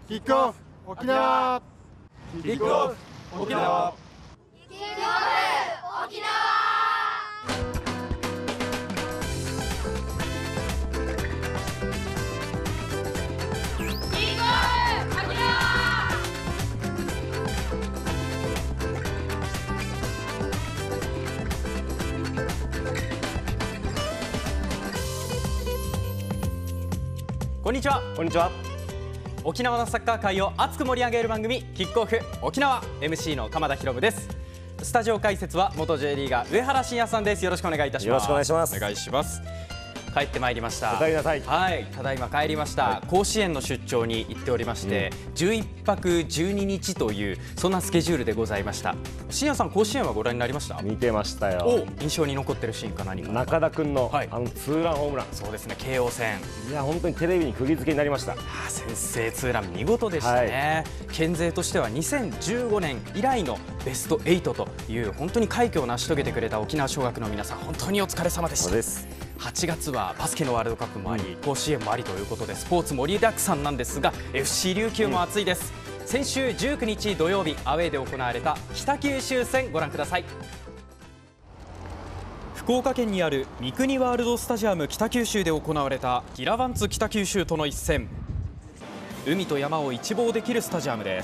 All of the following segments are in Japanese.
キックオフ沖縄。 キックオフ沖縄。 キックオフ沖縄。 こんにちは。 こんにちは。 沖縄のサッカー界を熱く盛り上げる番組キックオフ沖縄 MC の鎌田博夢です。スタジオ解説は元 J リーガー上原晋也さんです。よろしくお願いいたします。 よろしくお願いします。 お願いします。帰ってまいりました。 お帰りなさい。 はい、ただいま帰りました、甲子園の出張に行っておりまして、11泊12日というそんなスケジュールでございました。晋也さん、甲子園はご覧になりました？ 見てましたよ。 印象に残ってるシーンか何か。 中田君の、 はい、 ツーランホームラン。 そうですね、慶応戦。 いや本当にテレビに釘付けになりました。 先制ツーラン見事でしたね、県勢としては2015年以来のベスト8という本当に快挙を成し遂げてくれた沖縄尚学の皆さん、本当にお疲れ様でした。 そうです。 8月はバスケのワールドカップもあり、甲子園もありということでスポーツ盛りだくさんなんですが、 FC 琉球も熱いです。先週19日土曜日アウェーで行われた北九州戦ご覧ください。福岡県にある三国ワールドスタジアム北九州で行われたギラバンツ北九州との一戦。海と山を一望できるスタジアムです。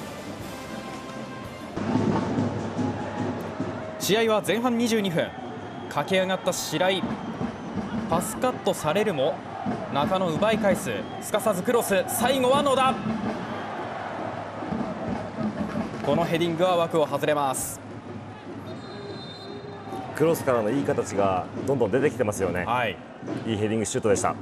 試合は前半22分、駆け上がった白井、パスカットされるも中野奪い返す、すかさずクロス、最後は野田。このヘディングは枠を外れます。 クロスからのいい形がどんどん出てきてますよね。 はい、 いいヘディングシュートでした。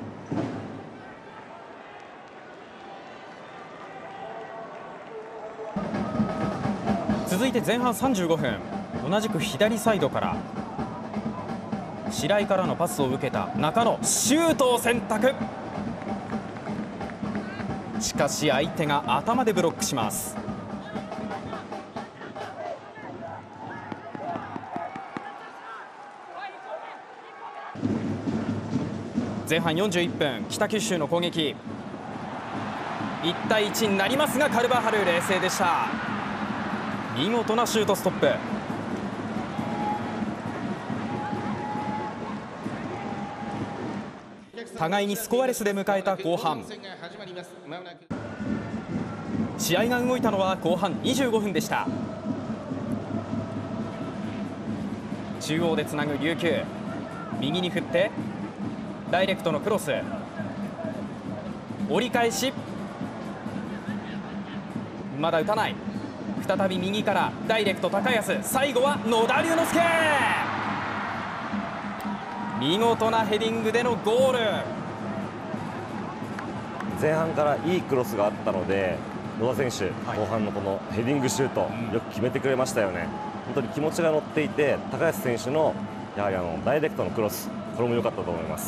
続いて前半35分、同じく左サイドから白井からのパスを受けた中野、シュートを選択。しかし相手が頭でブロックします。前半41分、北九州の攻撃1対1になりますが、カルバハル冷静でした。見事なシュートストップ。互いにスコアレスで迎えた後半、試合が動いたのは後半25分でした。中央でつなぐ琉球、右に振ってダイレクトのクロス、折り返し、まだ打たない。再び右からダイレクト高安、最後は野田龍之介。見事なヘディングでのゴール。 前半からいいクロスがあったので野田選手、後半のこのヘディングシュート、よく決めてくれましたよね。本当に気持ちが乗っていて、高安選手のやはりダイレクトのクロス、これも良かったと思います。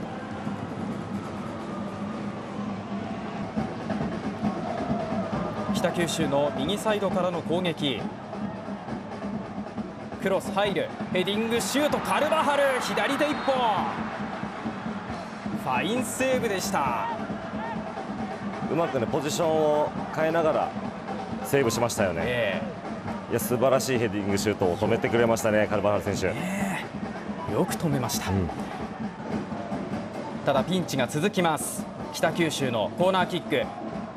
北九州の右サイドからの攻撃、クロス入る、ヘディングシュート、カルバハル左手一本、ファインセーブでした。 うまくねポジションを変えながらセーブしましたよね。いや素晴らしいヘディングシュートを止めてくれましたね、カルバハル選手。 よく止めました、ただピンチが続きます。北九州のコーナーキック、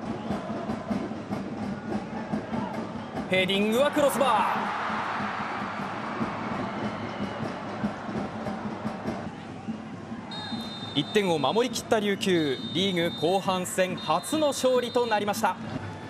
ヘディングはクロスバー。1点を守り切った琉球、リーグ後半戦初の勝利となりました。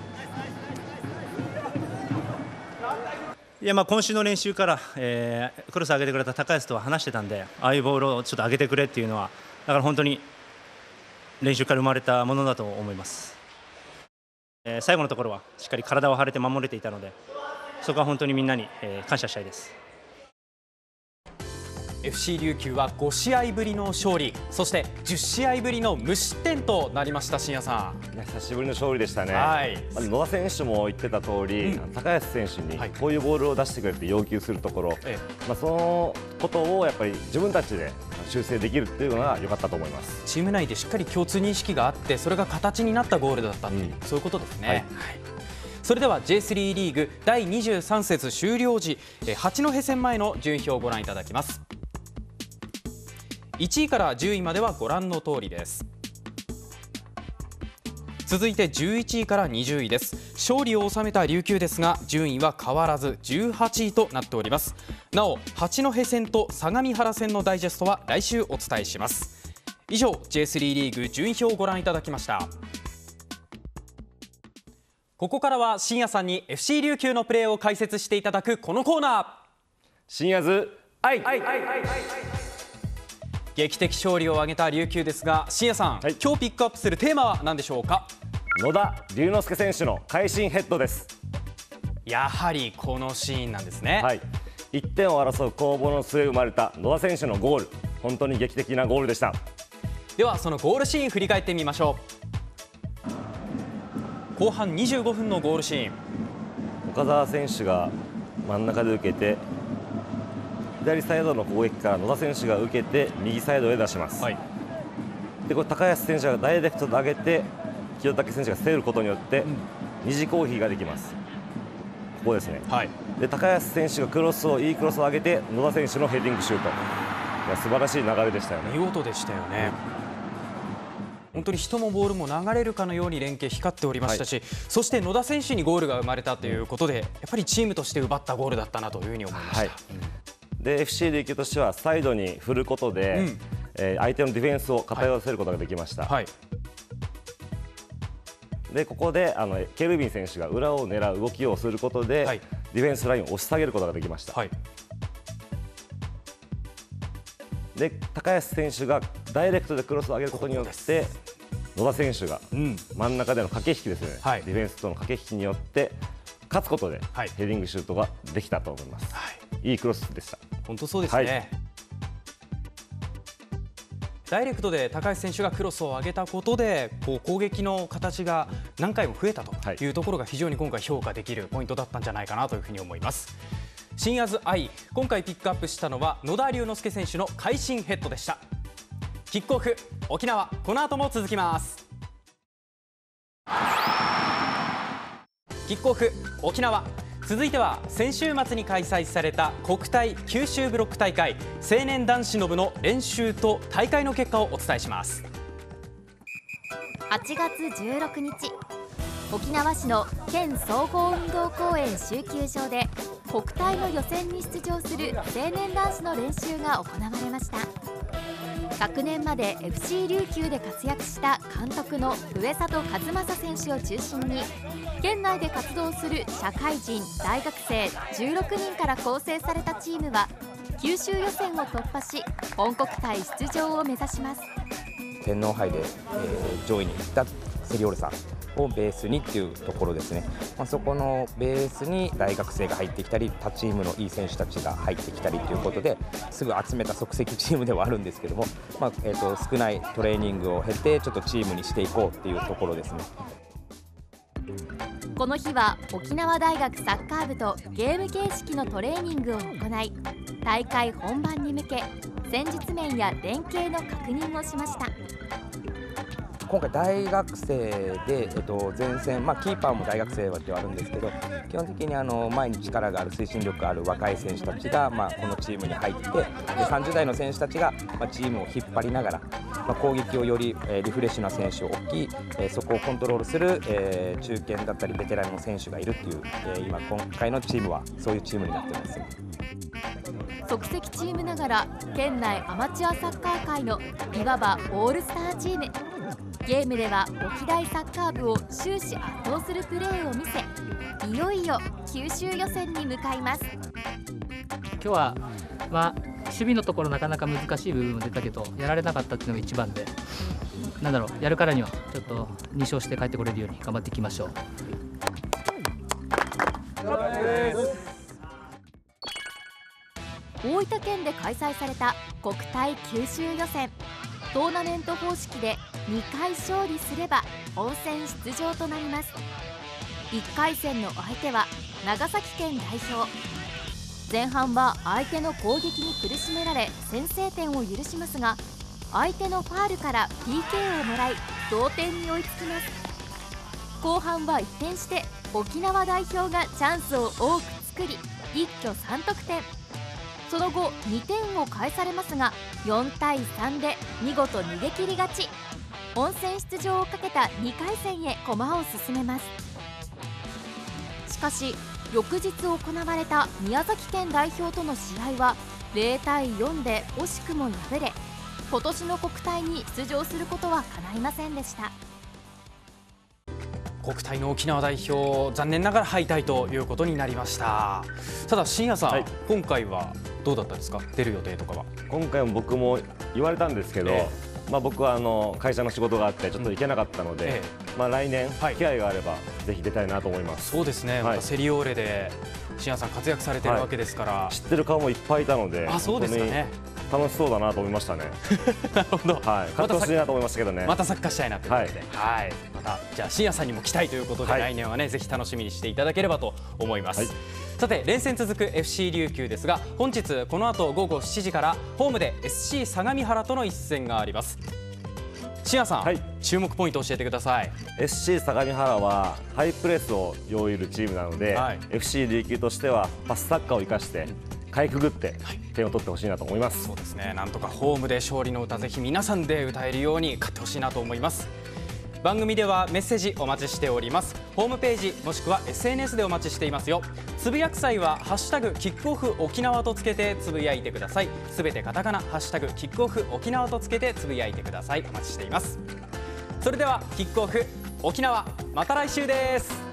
いや今週の練習から、クロス上げてくれた高安とは話してたんで、ああいうボールをちょっと上げてくれっていうのは、だから本当に練習から生まれたものだと思います。最後のところはしっかり体を張れて守れていたので、そこは本当にみんなに、感謝したいです。 FC 琉球は5試合ぶりの勝利、そして10試合ぶりの無失点となりました。信也さん、 久しぶりの勝利でしたね。 はい、 野田選手も言ってた通り、高安選手にこういうボールを出してくれって要求するところ、そのことをやっぱり自分たちで修正できるっていうのが良かったと思います。 チーム内でしっかり共通認識があって、それが形になったゴールだったという、そういうことですね。はい、それでは J3 リーグ第23節終了時、八戸戦前の順位表をご覧いただきます。1位から10位まではご覧の通りです。続いて11位から20位です。勝利を収めた琉球ですが、順位は変わらず18位となっております。なお八戸戦と相模原戦のダイジェストは来週お伝えします。以上 J3 リーグ順位表をご覧いただきました。ここからは信也さんに FC 琉球のプレーを解説していただくこのコーナー、 信也ズ愛。 劇的勝利を挙げた琉球ですが、信也さん、今日ピックアップするテーマは何でしょうか？ 野田龍之介選手の会心ヘッドです。 やはりこのシーンなんですね。 はい、1点を争う攻防の末生まれた野田選手のゴール、本当に劇的なゴールでした。 ではそのゴールシーン振り返ってみましょう。後半25分のゴールシーン、 岡澤選手が真ん中で受けて、左サイドの攻撃から野田選手が受けて右サイドへ出します。はい、でこれ高安選手がダイレクトで上げて清武選手が競ることによって二次攻撃ができます。ここですね。はい、で高安選手がいいクロスを上げて野田選手のヘディングシュート、素晴らしい流れでしたよね。 見事でしたよね。本当に人もボールも流れるかのように連携光っておりましたし、そして野田選手にゴールが生まれたということで、やっぱりチームとして奪ったゴールだったなというふうに思いました。 で FC 琉球としてはサイドに振ることで、相手のディフェンスを偏らせることができました。でここでケルビン選手が裏を狙う動きをすることで、ディフェンスラインを押し下げることができました。で高安選手がダイレクトでクロスを上げることによって野田選手が真ん中での駆け引きですね、ディフェンスとの駆け引きによって勝つことでヘディングシュートができたと思います。いいクロスでした。 本当そうですね。ダイレクトで高橋選手がクロスを上げたことで攻撃の形が何回も増えたというところが非常に今回評価できるポイントだったんじゃないかなというふうに思います。信也ズ愛、今回ピックアップしたのは野田龍之介選手の会心ヘッドでした。キックオフ沖縄、この後も続きます。キックオフ沖縄、続いては先週末に開催された国体九州ブロック大会青年男子の部の練習と大会の結果をお伝えします。 8月16日、沖縄市の県総合運動公園集球場で国体の予選に出場する青年男子の練習が行われました。昨年まで FC 琉球で活躍した監督の上里和正選手を中心に県内で活動する社会人大学生16人から構成されたチームは九州予選を突破し本国体出場を目指します。 天皇杯で、上位に行ったセリオールさんをベースにっていうところですね。そこのベースに大学生が入ってきたり他チームのいい選手たちが入ってきたりということですぐ集めた即席チームではあるんですけども、少ないトレーニングを経てちょっとチームにしていこうっていうところですね。 この日は沖縄大学サッカー部とゲーム形式のトレーニングを行い、大会本番に向け戦術面や連携の確認をしました。 今回大学生で、前線、キーパーも大学生ではあるんですけど、基本的に前に力がある推進力ある若い選手たちが、このチームに入ってで30代の選手たちが、チームを引っ張りながら、攻撃をより、リフレッシュな選手を置き、そこをコントロールする、中堅だったりベテランの選手がいるっていう、今回のチームはそういうチームになってます。 即席チームながら県内アマチュアサッカー界のいわばオールスターチーム。ゲームでは沖大サッカー部を終始圧倒するプレーを見せ、いよいよ九州予選に向かいます。 今日は、守備のところなかなか難しい部分も出たけどやられなかったっていうのが一番で、やるからにはちょっと2勝して帰ってこれるように頑張っていきましょう。 大分県で開催された国体九州予選。トーナメント方式で2回勝利すれば本戦出場となります。1回戦の相手は長崎県代表。前半は相手の攻撃に苦しめられ先制点を許しますが、相手のファールから PK をもらい同点に追いつきます。後半は一転して沖縄代表がチャンスを多く作り一挙3得点。その後2点を返されますが4対3で見事逃げ切り勝ち。本戦出場をかけた2回戦へ駒を進めます。しかし翌日行われた宮崎県代表との試合は0対4で惜しくも敗れ、今年の国体に出場することは叶いませんでした。 国体の沖縄代表、残念ながら敗退ということになりました。ただ信也さん、今回はどうだったですか、出る予定とかは。 今回も僕も言われたんですけど、僕は会社の仕事があってちょっと行けなかったので、来年機会があればぜひ出たいなと思います。 そうですね、またセリオーレで信也さん活躍されてるわけですから、 知ってる顔もいっぱいいたので、 そうですかね、 楽しそうだなと思いましたね。 なるほど、 勝ってほしいなと思いましたけどね。 またサッカーしたいなということで、またじゃあ信也さんにも期待ということで、来年はねぜひ楽しみにしていただければと思います。さて連戦続く FC 琉球ですが、本日この後午後7時からホームで SC 相模原との一戦があります。信也さん、注目ポイントを教えてください。 SC 相模原はハイプレスを擁いるチームなので、FC 琉球としてはパスサッカーを生かしてかいくぐって点を取ってほしいなと思います。 そうですね、なんとかホームで勝利の歌ぜひ皆さんで歌えるように勝ってほしいなと思います。番組ではメッセージお待ちしております。ホームページもしくは SNS でお待ちしていますよ。つぶやく際はハッシュタグキックオフ沖縄とつけてつぶやいてください。すべてカタカナ、ハッシュタグキックオフ沖縄とつけてつぶやいてください。お待ちしています。それではキックオフ沖縄、また来週です。